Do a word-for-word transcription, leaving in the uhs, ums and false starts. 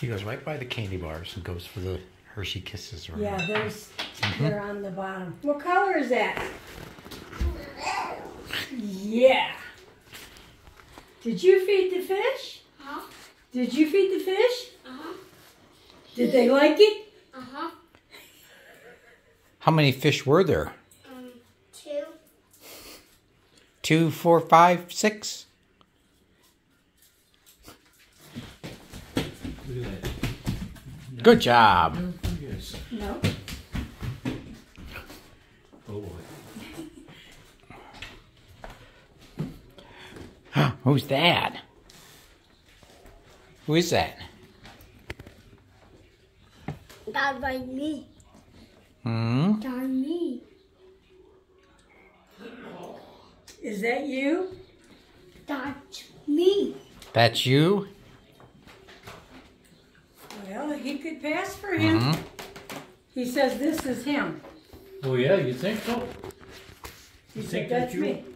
He goes right by the candy bars and goes for the Hershey Kisses. Right? Yeah, there's, mm-hmm. They're on the bottom. What color is that? Yeah. Did you feed the fish? Uh-huh. Did you feed the fish? Uh-huh. Did they like it? Uh-huh. How many fish were there? Um, two. Two, four, five, six? Look at that. Good job. Yes. No. Oh boy. Who's that? Who is that? That's by me. Hmm? That's me. Is that you? That's me. That's you? Well, he could pass for him. Mm-hmm. He says this is him. Oh yeah, you think so? He You said think that's that's you? me.